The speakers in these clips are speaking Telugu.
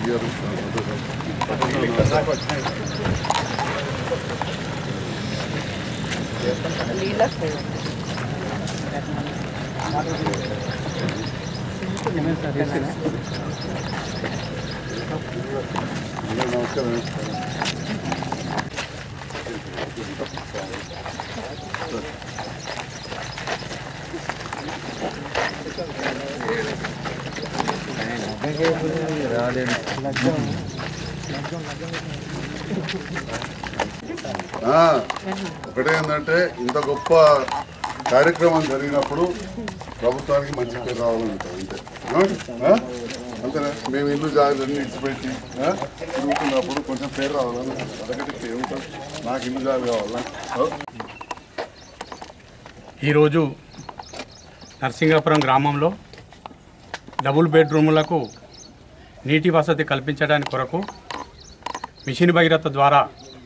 ఒకటే ఏంటంటే ఇంత గొప్ప కార్యక్రమం జరిగినప్పుడు ప్రభుత్వానికి మంచి పేరు రావాలని ఉంటుంది అంతే అంతేనా. మేము ఇల్లు జాగ్రత్తని ఇచ్చిపెట్టి తిరుగుతున్నప్పుడు కొంచెం పేరు రావాలని అదొకటి ఏముంటుంది. నాకు ఇల్లు జాగ్రత్త కావాలా. ఈరోజు నర్సింగాపురం గ్రామంలో డబుల్ బెడ్రూములకు నీటి వసతి కల్పించడానికి కొరకు మిషన్ భగీరథ ద్వారా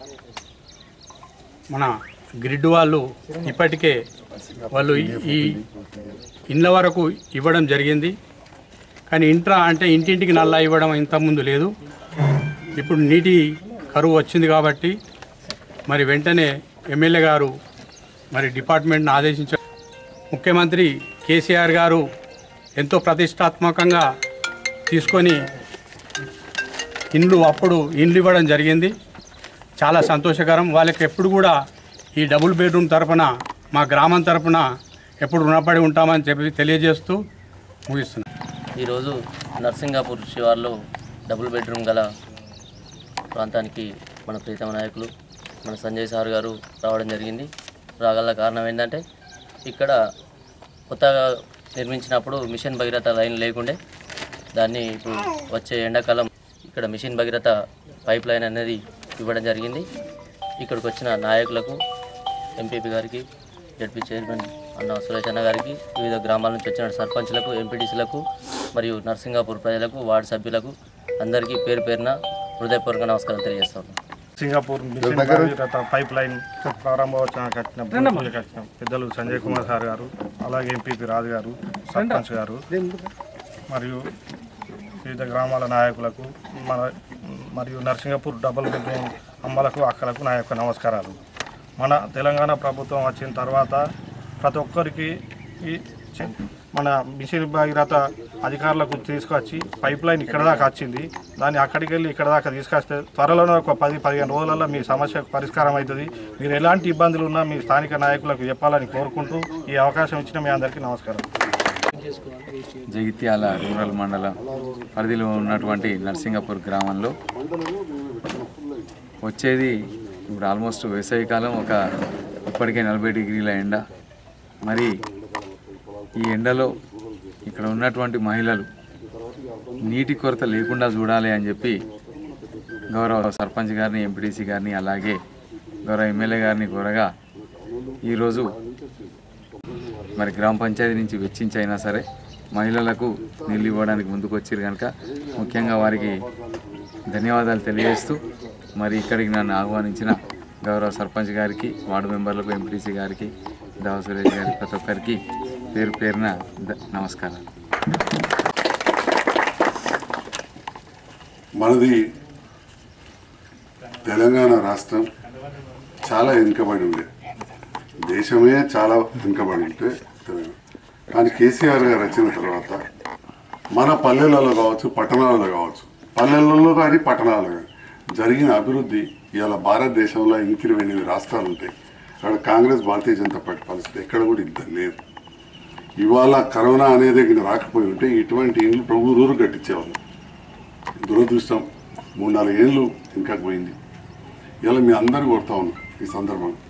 మన గ్రిడ్ వాళ్ళు ఇప్పటికే వాళ్ళు ఈ ఇండ్ల వరకు ఇవ్వడం జరిగింది. కానీ ఇంటింటికి నల్లా ఇవ్వడం ఇంతకుముందు లేదు. ఇప్పుడు నీటి కరువు వచ్చింది కాబట్టి మరి వెంటనే ఎమ్మెల్యే గారు మరి డిపార్ట్మెంట్ను ఆదేశించారు. ముఖ్యమంత్రి కేసీఆర్ గారు ఎంతో ప్రతిష్టాత్మకంగా తీసుకొని ఇండ్లు ఇవ్వడం జరిగింది. చాలా సంతోషకరం. వాళ్ళకి ఎప్పుడు కూడా ఈ డబుల్ బెడ్రూమ్ తరపున మా గ్రామం తరపున ఎప్పుడు రుణపడి ఉంటామని చెప్పి తెలియజేస్తూ ముగిస్తున్నాం. ఈరోజు నర్సింగాపూర్ శివార్లో డబుల్ బెడ్రూమ్ గల ప్రాంతానికి మన ప్రీతమ నాయకులు మన సంజయ్ సార్ గారు రావడం జరిగింది. రాగల కారణం ఏంటంటే ఇక్కడ కొత్తగా నిర్మించినప్పుడు మిషన్ భగీరథ లైన్ లేకుండే దాన్ని ఇప్పుడు వచ్చే ఎండాకాలం ఇక్కడ మిషన్ భగీరథ పైప్ లైన్ అనేది ఇవ్వడం జరిగింది. ఇక్కడికి వచ్చిన నాయకులకు, ఎంపీపీ గారికి, జడ్పీ చైర్మన్ అన్న సురేషన్న గారికి, వివిధ గ్రామాల నుంచి వచ్చిన సర్పంచ్లకు, ఎంపీటీసీలకు మరియు నర్సింగాపూర్ ప్రజలకు, వార్డు సభ్యులకు అందరికీ పేరు పేరున హృదయపూర్వక నమస్కారం తెలియజేస్తాను. Singapur mission Bhagiratha pipe line ప్రారంభోత్సవానికి వచ్చిన పెద్దలు సంజయ్ కుమార్ సార్ గారు, అలాగే ఎంపీపీ రాజు గారు, సర్పంచ్ గారు మరియు వివిధ గ్రామాల నాయకులకు మరియు నర్సింగపూర్ డబుల్ బెడ్రూమ్ అమ్మలకు, అక్కలకు నా యొక్క నమస్కారాలు. మన తెలంగాణ ప్రభుత్వం వచ్చిన తర్వాత ప్రతి ఒక్కరికి మన మిషన్ భగీరథ అధికారులకు తీసుకొచ్చి పైప్ లైన్ ఇక్కడ దాకా వచ్చింది. దాన్ని అక్కడికి వెళ్ళి ఇక్కడ దాకా తీసుకొస్తే త్వరలోనే ఒక 10-15 రోజులలో మీ సమస్యకు పరిష్కారం అవుతుంది. మీరు ఎలాంటి ఇబ్బందులు ఉన్నా మీ స్థానిక నాయకులకు చెప్పాలని కోరుకుంటూ ఈ అవకాశం ఇచ్చిన మీ అందరికీ నమస్కారం. జగిత్యాల రూరల్ మండలం పరిధిలో ఉన్నటువంటి నర్సింగాపూర్ గ్రామంలో వచ్చేది ఇప్పుడు ఆల్మోస్ట్ వేసవికాలం. ఇప్పటికే 40 డిగ్రీల ఎండ. మరి ఈ ఎండలో ఇక్కడ ఉన్నటువంటి మహిళలు నీటి కొరత లేకుండా చూడాలి అని చెప్పి గౌరవ సర్పంచ్ గారిని, ఎంపీటీసీ గారిని, అలాగే గౌరవ ఎమ్మెల్యే గారిని కోరగా ఈరోజు మరి గ్రామ పంచాయతీ నుంచి వెచ్చించైనా సరే మహిళలకు నీళ్ళు ఇవ్వడానికి ముందుకు వచ్చారు కనుక ముఖ్యంగా వారికి ధన్యవాదాలు తెలియజేస్తూ మరి ఇక్కడికి నన్ను ఆహ్వానించిన గౌరవ సర్పంచ్ గారికి, వార్డు మెంబర్లకు, ఎంపీటీసీ గారికి, దావ సురేష్ గారికి, ప్రతి ఒక్కరికి పేరు పేరున నమస్కారం. మనది తెలంగాణ రాష్ట్రం చాలా వెనుకబడి ఉండే, దేశమే చాలా వెనుకబడి ఉంటే కానీ కేసీఆర్ గారు వచ్చిన తర్వాత మన పల్లెలలో కావచ్చు, పట్టణాలలో కావచ్చు, పల్లెలలో కానీ పట్టణాలలో కానీ జరిగిన అభివృద్ధి ఇవాళ భారతదేశంలో 8 రాష్ట్రాలు ఉంటాయి. అక్కడ కాంగ్రెస్, భారతీయ జనతా పార్టీ పరిస్థితి ఎక్కడ కూడా ఇద్దరు లేదు. ఇవాళ కరోనా అనేది రాకపోయి ఉంటే ఇటువంటి ఇండ్లు ప్రభుత్వం కట్టించేవాళ్ళు. దురదృష్టం 3-4 ఏళ్ళు ఇంకా పోయింది. ఇవాళ మీ అందరూ కొడతా ఉన్నాం ఈ సందర్భంగా.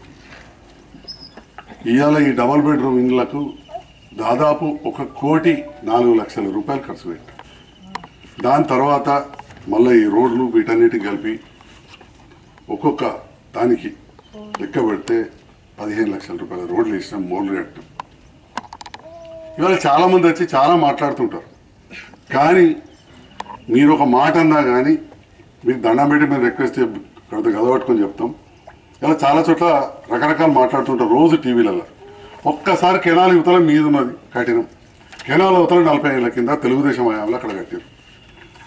ఇవాళ ఈ డబల్ బెడ్రూమ్ ఇండ్లకు దాదాపు 1,04,00,000 రూపాయలు ఖర్చు పెట్టారు. దాని తర్వాత మళ్ళీ ఈ రోడ్లు వీటన్నిటికి కలిపి ఒక్కొక్క దానికి లెక్క పెడితే 15 లక్షల రూపాయల రోడ్లు వేసినాం, మోర్లు కట్టాం. ఇవాళ చాలామంది వచ్చి చాలా మాట్లాడుతుంటారు. కానీ మీరు ఒక మాట అన్నా కానీ మీకు దండం పెట్టి మేము రిక్వెస్ట్ గదపట్టుకొని చెప్తాం. ఇలా చాలా చోట్ల రకరకాలు మాట్లాడుతుంటారు రోజు టీవీలలో. ఒక్కసారి కెనాల్ యువతల మీద ఉన్నది కట్టినాం. కెనాల్ అవతల 40 ఏళ్ళ కింద తెలుగుదేశం హయాంలో అక్కడ కట్టారు.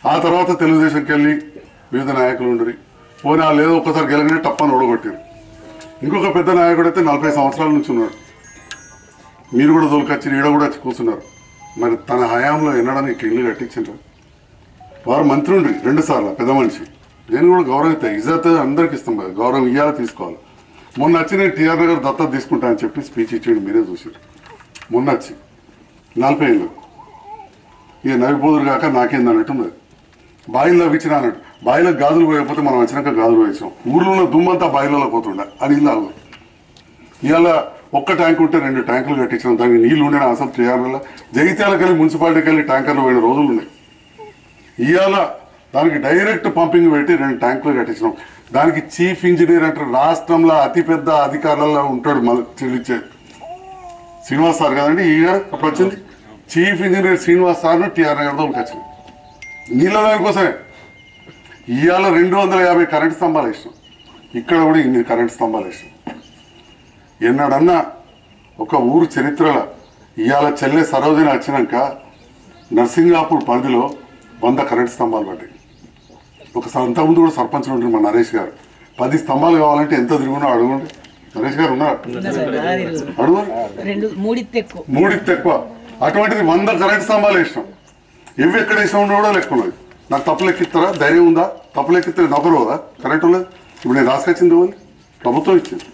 ఆ తర్వాత తెలుగుదేశంకి వెళ్ళి వివిధ నాయకులు ఉండరు. పోనీ వాళ్ళు ఏదో ఒక్కసారి గెలగానే టప్పని ఓడగొట్టారు. ఇంకొక పెద్ద నాయకుడు అయితే 40 సంవత్సరాల నుంచి ఉన్నాడు. మీరు కూడా దొరికొచ్చి ఈడ కూడా వచ్చి కూర్చున్నారు. మరి తన హయాంలో ఎన్నడానికి ఇల్లు కట్టించారు. వారు మంత్రి ఉండ్రి 2 సార్లు పెద్ద మనిషి. నేను కూడా గౌరవిస్తా, ఇజ్జత్ అందరికి ఇస్తాం కదా, గౌరవం ఇవ్వాలా తీసుకోవాలి. మొన్న వచ్చి నేను టీఆర్ నగర్ దత్తత తీసుకుంటా అని చెప్పి స్పీచ్ ఇచ్చాడు, మీరే చూసారు. మొన్న వచ్చి 40 ఏళ్ళు ఇక నవ్విపోదురు కాక నాకేందన్నట్టున్నది. బాయిల్లో నవ్వించిన అన్నట్టు, బాయిలకు గాజులు పోయకపోతే మనం వచ్చినాక గాజులు పోయించాం. ఊర్లో ఉన్న దుమ్మంతా బాయిలలో పోతుండే, అది ఇల్లు. ఇవాళ ఒక్క ట్యాంక్ ఉంటే 2 ట్యాంకులు కట్టించాం. దానికి నీళ్లు ఉండేనా అసలు టీఆర్ఎల్లో? జగిత్యాలకు వెళ్ళి మున్సిపాలిటీకి వెళ్ళి ట్యాంకర్లు పోయిన రోజులు ఉన్నాయి. ఇవాళ దానికి డైరెక్ట్ పంపింగ్ పెట్టి 2 ట్యాంకులు కట్టించినాం. దానికి చీఫ్ ఇంజనీర్ అంటారు, రాష్ట్రంలో అతిపెద్ద అధికారులలో ఉంటాడు చెల్లించే శ్రీనివాస్ సార్ కదండి. ఈ అప్పుడు వచ్చింది చీఫ్ ఇంజనీర్ శ్రీనివాస్ సార్ను టీఆర్ నగర్లో వచ్చింది నీళ్ళ కోసమే. ఇవాళ 250 కరెంటు స్తంభాలు వేసినాం. ఇక్కడ కూడా 8 కరెంటు స్తంభాలు వేసినాం. ఎన్నడన్నా ఒక ఊరు చరిత్రలో ఇవాళ చెల్లె సరోజిని వచ్చినాక నర్సింగాపూర్ పరిధిలో 100 కరెంటు స్తంభాలు పడ్డాయి. ఒకసారి అంతకుముందు కూడా సర్పంచ్ ఉంటుంది మా నరేష్ గారు. 10 స్తంభాలు కావాలంటే ఎంత తిరుగునో అడుగుండి. నరేష్ గారు ఉన్నారు, అడుగు. 3 ఎక్కువ. అటువంటిది 100 కరెంటు స్తంభాలు వేసినాం. ఎవి ఎక్కడ వేసినా కూడా లెక్కున్నది. నాకు తప్పు లెక్కిస్తారా? ధైర్యం ఉందా? తప్పు లెక్కిస్తే నొకరు కదా కరెంటు ఉన్నది. ఇప్పుడు నేను రాసుకొచ్చింది వాళ్ళు ప్రభుత్వం ఇచ్చింది.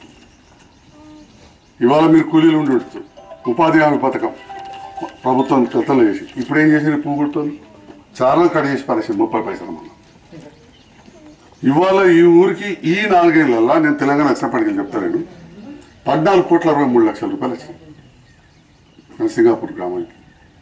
ఇవాళ మీరు కూలీలు ఉండి వచ్చు. ఉపాధి హామీ పథకం ప్రభుత్వం కొత్తలో చేసి ఇప్పుడు ఏం చేసింది? పువ్వు గుర్తుంది చాలా కట్ చేసి పరిస్థితి 30 పైసలు. మనం ఇవాళ ఈ ఊరికి ఈ 4 ఏళ్ళల్లో నేను తెలంగాణ వచ్చినప్పటికీ చెప్తాను 14,63,00,000 రూపాయలు వచ్చింది సింగాపూర్ గ్రామానికి.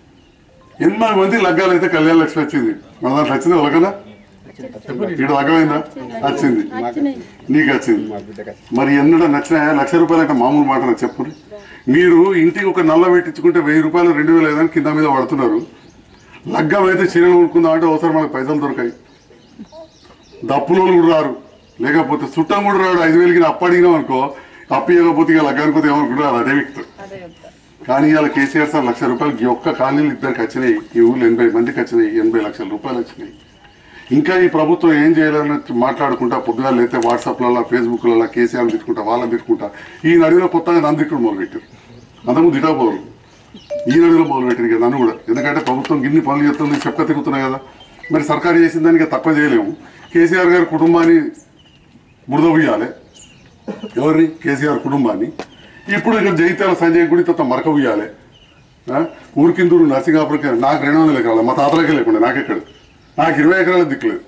8 మంది లగ్గాలు అయితే కళ్యాణ లక్ష్మి వచ్చింది. మన దాంట్లో వచ్చింది ఒకదా? ఇక్కడ లగ్గమైందా? వచ్చింది. నీకు వచ్చింది. మరి ఎన్నడూ నచ్చినాయా? 1,00,000 రూపాయలు అంటే మామూలు మాట చెప్పు. మీరు ఇంటికి ఒక నల్ల పెట్టించుకుంటే 1000 రూపాయలు 2,000 ఏదని కింద మీద పడుతున్నారు. లగ్గం అయితే చీరలు కొనుక్కుందాం అంటే ఒకసారి మనకు పైసలు దొరకాయి. దప్పులోళ్ళు కూడా రారు, లేకపోతే చుట్టం కూడా రాడు. 5,000కి అప్పు అడిగినాం అనుకో, అప్పు ఇవ్వకపోతే ఇక లగ్గానికి పోతే ఏమనుకుంటారు అదే వ్యక్తులు. కానీ ఇవాళ కేసీఆర్ సార్ 1,00,000 రూపాయలకి ఒక్క కాలనీలు 2 వచ్చినాయి. ఈ ఊళ్ళో 80 మందికి వచ్చినాయి. 80 లక్షల రూపాయలు వచ్చినాయి. ఇంకా ఈ ప్రభుత్వం ఏం చేయాలని మాట్లాడుకుంటా పొద్దుగా లేతే వాట్సాప్లలో ఫేస్బుక్లలో కేసీఆర్ తిట్టుకుంటా వాళ్ళని తిట్టుకుంటా. ఈ నడిలో కొత్తగా నన్ను తిట్టుడు మొదలుపెట్టారు. అంతకుముందు తిట్టకపోరు, ఈ నడిలో మొదలుపెట్టారు కదా నన్ను కూడా. ఎందుకంటే ప్రభుత్వం గిన్ని పనులు చేస్తుంది, చెక్క తిరుగుతున్నాయి కదా. మరి సర్కారు చేసిన దానికి తక్కువ చేయలేము. కేసీఆర్ గారి కుటుంబాన్ని బురద ఉయ్యాలి. ఎవరిని? కేసీఆర్ కుటుంబాన్ని. ఇప్పుడు ఇక్కడ జగిత్యాల సంజయ్ గుడి తప్ప మరక ఉయ్యాలి. ఊరికిందూరు నర్సింగాపురకి నాకు 200 ఎకరాలు, మా తాతలకే లేకుండా నాకెక్కడ, నాకు 20 ఎకరాలు దిక్కులేదు.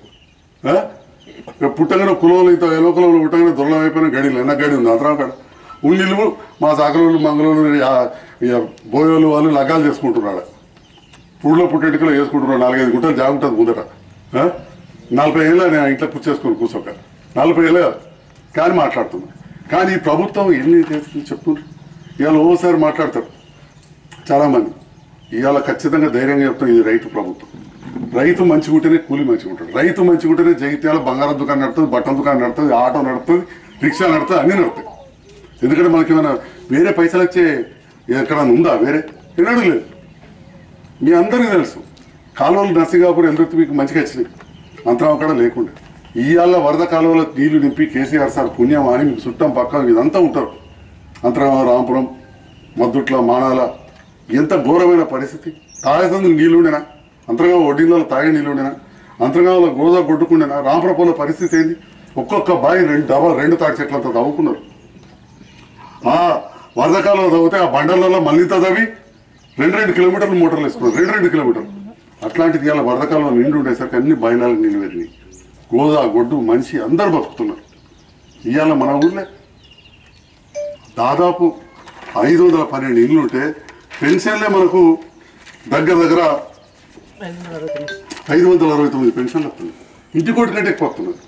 పుట్టగానే కులంలో ఇంత ఎలో కులంలో పుట్టగానే దొరలం అయిపోయిన గడిలు ఎన్న గడి ఉంది అంతరం అక్కడ ఉండిల్లు. మా సాకలోళ్ళు మంగళూరు బోయోళ్ళు వాళ్ళు లగ్గాలు చేసుకుంటున్నాడు. పూడిలో పుట్టెటికలో వేసుకుంటున్నాడు. 4-5 గుంటలు జాగుంటుంది ముందట. 40 ఏళ్ళ నేను ఇంట్లో కూర్చేసుకొని కూర్చోక 40 ఏళ్ళ కానీ మాట్లాడుతున్నా. కానీ ఈ ప్రభుత్వం ఎన్ని చెప్తుండ్రు. ఇవాళ ఓసారి మాట్లాడతారు చాలామంది. ఇవాళ ఖచ్చితంగా ధైర్యంగా చెప్తాం, ఇది రైతు ప్రభుత్వం. రైతు మంచిగా ఉంటేనే కూలి మంచిగా ఉంటాడు. రైతు మంచిగా ఉంటేనే జగిత్యాల బంగారం దుకాణం నడుతుంది, బట్టల దుకాణం నడుతుంది, ఆటో నడుతుంది, రిక్షా నడుతుంది, అన్నీ నడుతాయి. ఎందుకంటే మనకి ఏమైనా వేరే పైసలు వచ్చే ఎక్కడన్నా ఉందా? వేరే ఎన్నడూ లేదు. మీ అందరికీ తెలుసు కాలువలు నర్సింగాపూర్ ఎదురుతూ మీకు మంచిగా వచ్చినాయి. అంతరం అక్కడ లేకుండా ఇవాళ వరద కాలువలో నీళ్లు నింపి కేసీఆర్ సార్ పుణ్యం అని మీకు చుట్టం పక్క ఇదంతా ఉంటారు. అంతరం రాంపురం, మద్దుట్ల, మానాల ఎంత ఘోరమైన పరిస్థితి. తాగేందుకు నీళ్ళు ఉండేనా? అంతరంగా వడ్డీలో తాగే నీళ్ళు ఉండేనా? అంతరంగా గోదా కొట్టుకుండేనా? రాంపురంలో పరిస్థితి ఏంది? ఒక్కొక్క బావి 2 తాటి చెట్లంతా తవ్వుకున్నారు. ఆ వరదకాలంలో తవ్వితే ఆ బండలలో మళ్ళీ తవ్వి 2 కిలోమీటర్లు మోటార్లు వేసుకున్నారు. 2 కిలోమీటర్లు. అట్లాంటిది ఇవాళ వరదకాలంలో నిండు ఉండేసరికి అన్ని బయలాలకు నీళ్ళు వెళ్ళినాయి. గోదా గొడ్డు మనిషి అందరు బతుకుతున్నారు. ఇవాళ మన ఊళ్ళో దాదాపు 512 ఇళ్ళు ఉంటే పెన్షన్లే మనకు దగ్గర 569 పెన్షన్లు వస్తున్నాయి. ఇంటి కోటి కంటే ఎక్కువ వస్తున్నది.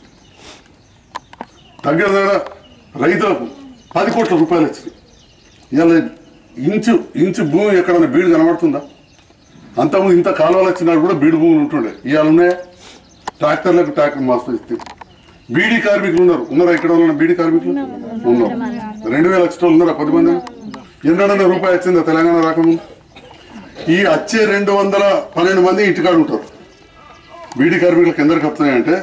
దగ్గర రైతులకు 10 కోట్ల రూపాయలు వచ్చినాయి. ఇవాళ ఇంచు భూమి ఎక్కడన్నా బీడు కనబడుతుందా? అంతకుముందు ఇంత కాలువలు వచ్చినా కూడా బీడు భూములు ఉంటుండే. ఇవాళ ఉన్నాయా? ట్రాక్టర్లకు ట్రాక్టర్ మాస్తో ఇస్తే బీడీ కార్మికులు ఉన్నారా? ఇక్కడ ఉన్న బీడీ కార్మికులు ఉన్నారు. 2,000 వచ్చిన వాళ్ళు ఉన్నారా? 10 మంది. ఎన్నడన్నా రూపాయి వచ్చిందా తెలంగాణ రాకముందు? ఈ వచ్చే 212 మంది ఇంటికాడు ఉంటారు. బీడీ కార్మికులకు ఎందరికి వస్తున్నాయంటే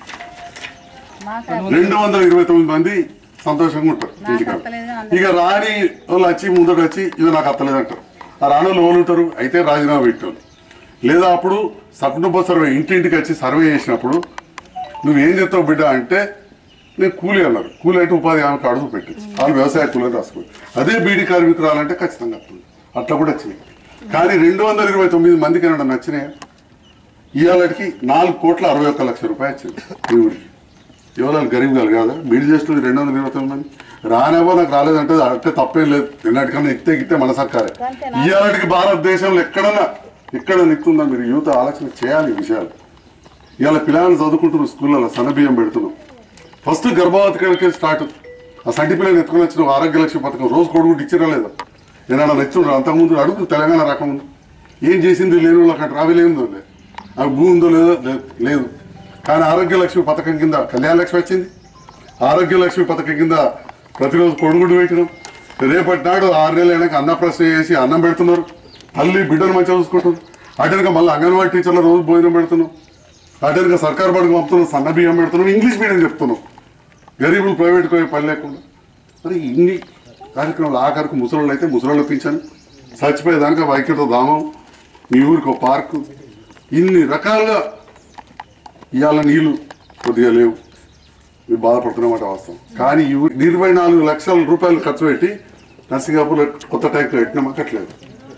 229 మంది సంతోషంగా ఉంటారు ఇంటికాడ. ఇక రాని వాళ్ళు వచ్చి ముందట వచ్చి ఇది నాకు అత్తలేదంటారు. ఆ రాని వాళ్ళు ఎవరు ఉంటారు? అయితే రాజీనామా పెట్టారు. లేదా అప్పుడు సకుటుంబ సర్వే ఇంటింటికి వచ్చి సర్వే చేసినప్పుడు నువ్వేం చెప్తావు బిడ్డ అంటే నేను కూలీ అన్నారు. కూలీ అంటే ఉపాధి హామీ కార్డు పెట్టి వాళ్ళు వ్యవసాయ కూలీని రాసుకోవాలి. అదే బీడీ కార్మికురాలంటే ఖచ్చితంగా వస్తుంది. అట్లా కూడా వచ్చినాయి. కానీ 229 మందికి ఏమన్నా నచ్చినాయి. ఇవాళకి 4,61,00,000 రూపాయలు వచ్చింది ఈ ఊరికి. ఎవరు గరీబ్ గారు కాదా? బీడీ చేస్తుంది 229 మంది. రానేవో నాకు రాలేదంటే అంటే తప్పేం లేదు. ఎన్నటికన్నా ఎక్కితే మన సర్కారే. ఇవాళకి భారతదేశంలో ఎక్కడ నిక్తుందా? మీరు యూత్ ఆలోచన చేయాలి ఈ విషయాలు. ఇవాళ పిల్లలు చదువుకుంటున్నారు స్కూళ్ళలో సన్నబియ్యం పెడుతున్నాం. ఫస్ట్ గర్భవతి కడికే స్టార్ట్. ఆ సంటి పిల్లలు ఎత్తుకుని వచ్చిన ఆరోగ్య లక్ష్మి పథకం రోజు కొడుకు ఇచ్చినా లేదా? ఏదైనా నచ్చున్నారు అంతకుముందు అడుగు తెలంగాణ రాకముందు ఏం చేసింది లేని వాళ్ళకి అక్కడ రావిలేందో లేదు. ఆ భూమి ఉందో లేదో లేదు. కానీ ఆరోగ్య లక్ష్మి పథకం కింద కళ్యాణ లక్ష్మి వచ్చింది. ఆరోగ్య లక్ష్మి పథకం కింద ప్రతిరోజు కొడుగుడు పెట్టినాం. రేపటి నాడు 6 నెలలు అయినాక అన్నప్రశ్న చేసి అన్నం పెడుతున్నారు. తల్లి బిడ్డను మంచిగా చూసుకుంటున్నారు. అటెనక మళ్ళీ అంగన్వాడీ టీచర్ల రోజు భోజనం పెడుతున్నాం. అటెనక సర్కారు బడుగు పంపుతున్నాం. సన్న బియ్యం పెడుతున్నాం. ఇంగ్లీష్ మీడియం చెప్తున్నాం. గరీబులు ప్రైవేట్కి పోయి పని లేకుండా. మరి ఇన్ని కార్యక్రమాలు ఆఖరికి ముసలోళ్ళు అయితే ముసలోళ్ళు పింఛను, చచ్చిపోయేదానికి వైద్యులతో దామం, మీ ఊరికి ఒక పార్కు, ఇన్ని రకాలుగా ఇవాళ నీళ్లు కొద్దిగా లేవు. మీరు బాధపడుతున్నమాట వాస్తవం. కానీ 24 లక్షల రూపాయలు ఖర్చు పెట్టి నర్సింగాపూర్లో కొత్త ట్యాంకులు పెట్టినామా? కట్టలేదు.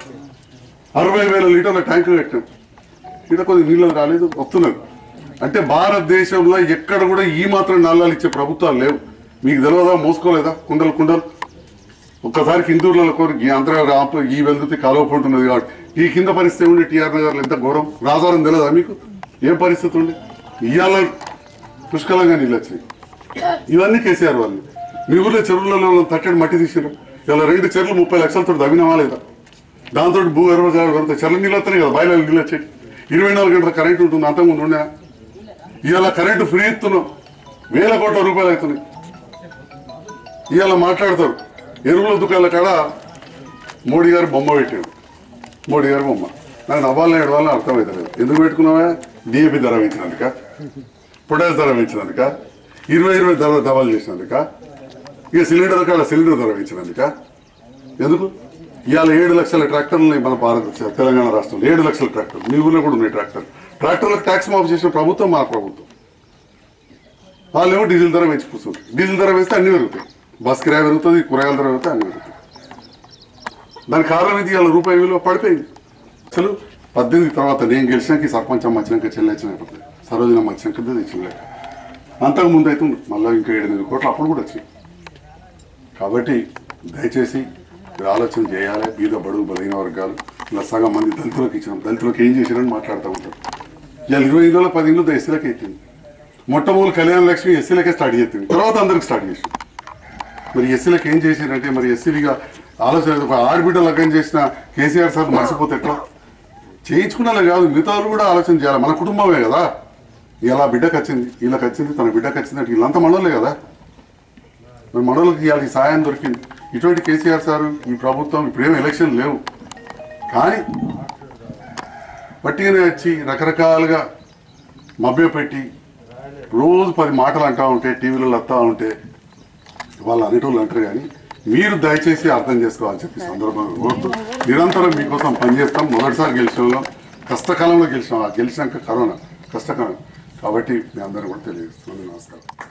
60,000 లీటర్ల ట్యాంకులు పెట్టినాం. ఇక్కడ కొద్ది నీళ్ళు రాలేదు, వస్తున్నారు. అంటే భారతదేశంలో ఎక్కడ కూడా ఈ మాత్రం నల్లాలు ఇచ్చే ప్రభుత్వాలు లేవు. మీకు తెలియదా? మోసుకోలేదా? కుండలు ఒక్కసారి కిందూరులో ఈ అంతర్గత ఈ వెళ్తే కాలువ ఉంటున్నది కాబట్టి ఈ కింద పరిస్థితి ఉండే టీఆర్ నగర్లో ఎంత ఘోరం. రాజారం తెలియదా మీకు? ఏం పరిస్థితి ఉండే? ఇవాళ పుష్కలంగా నీళ్ళు వచ్చినాయి. ఇవన్నీ కేసీఆర్ వాళ్ళు. మీ ఊళ్ళో చెరువులలో తట్టడి మట్టి తీసినారు. ఇలా 2 చెరువులు 30 లక్షలతో దవ్వినవా లేదా? దాంతో భూగర్భ జలాలు పెరుగుతాయి. చెర్ల నీళ్ళు వస్తున్నాయి కదా, బాయిలో నీళ్ళు వచ్చాయి. 24 గంటల కరెంట్ ఉంటుంది. అంతకుముందు ఉండే ఇవాళ కరెంటు ఫ్రీ ఇస్తున్నాం. 1,000 కోట్ల రూపాయలు అవుతున్నాయి. ఇవాళ మాట్లాడతారు ఎరువుల దుకాణాల కాడ మోడీ గారు బొమ్మ పెట్టాడు. మోడీ గారు బొమ్మ నాకు నవ్వాలని ఏడవాలని అర్థమవుతలేదు. ఎందుకు పెట్టుకున్నావా? డిఏపి ధర పెంచినందుక, పొటాష్ ధర పెంచినందుక, 20 ధర దవాలు చేసినందుక, ఇక సిలిండర్ కాడ సిలిండర్ ధర పెంచినందుక. ఎందుకు? ఇవాళ 7 లక్షల ట్రాక్టర్లు మన తెలంగాణ రాష్ట్రంలో 7 లక్షల ట్రాక్టర్లు. మీ ఊళ్ళో కూడా ఉన్నాయి ట్రాక్టర్లకు ట్యాక్స్ మాఫ్ చేసిన ప్రభుత్వం మన ప్రభుత్వం. వాళ్ళేమో డీజిల్ ధర పెంచి కూర్చుంటారు. డీజిల్ ధర వేస్తే అన్ని పెరుగుతాయి. బస్ కిరాయి పెరుగుతుంది, కూరగాయల ధర పెరిగితే అన్ని పెరుగుతాయి. దానికి కారణం ఇది ఇవాళ రూపాయి విలువ పడిపోయింది. అసలు 18 తర్వాత నేను గెలిచినాక సర్పంచ్ అమ్మ వచ్చినాక చెల్లించినప్పుడు సరోజనమ్మ వచ్చినాక తెచ్చినలేక అంతకు ముందు అయితే మళ్ళీ ఇంకా 7-8 కోట్లు అప్పుడు కూడా వచ్చింది. కాబట్టి దయచేసి మీరు ఆలోచన చేయాలి. బీద బడుగు బలైన వర్గాలు ఇలా సగం మంది దళితులకు ఇచ్చినాం. దళితులకు ఏం చేసినారని మాట్లాడుతూ ఉంటారు. ఇవాళ 20 ఇళ్ళలో 10 ఇళ్ళు ఎస్సీలకే ఎత్తింది. మొట్టమొదటి కళ్యాణ లక్ష్మి ఎస్సీలకే స్టార్ట్ చేస్తుంది. తర్వాత అందరికి స్టార్ట్ చేసింది. మరి ఎస్సీలకు ఏం చేసిరంటే మరి ఎస్సీలుగా ఆలోచన ఒక ఆడబిడ్డ లగ్గం చేసిన కేసీఆర్ సార్ మర్చిపోతే ఎట్లా? చేయించుకున్నా కాదు, మిగతా వాళ్ళు కూడా ఆలోచన చేయాలి. మన కుటుంబమే కదా. ఇలా బిడ్డకు వచ్చింది, వీళ్ళకి వచ్చింది, తన బిడ్డకు వచ్చింది అంటే వీళ్ళంతా మనోళ్ళే కదా. మరి మనోళ్ళకి ఇవాళ ఈ సాయం దొరికింది. ఇటువంటి కేసీఆర్ సారు ఈ ప్రభుత్వం ఇప్పుడేం ఎలక్షన్ లేవు కానీ పట్టిగానే వచ్చి రకరకాలుగా మభ్యపెట్టి రోజు 10 మాటలు అంటూ ఉంటే టీవీలలో వస్తూ ఉంటే వాళ్ళు అనేటోళ్ళు అంటారు. కానీ మీరు దయచేసి అర్థం చేసుకోవాలని చెప్పి సందర్భంగా కోరుతూ నిరంతరం మీకోసం పనిచేస్తాం. మొదటిసారి గెలిచిన కష్టకాలంలో గెలిచినాం. గెలిచినాక కరోనా కష్టకాలం కాబట్టి మీ అందరూ కూడా తెలియజేస్తున్నాను. నమస్కారం.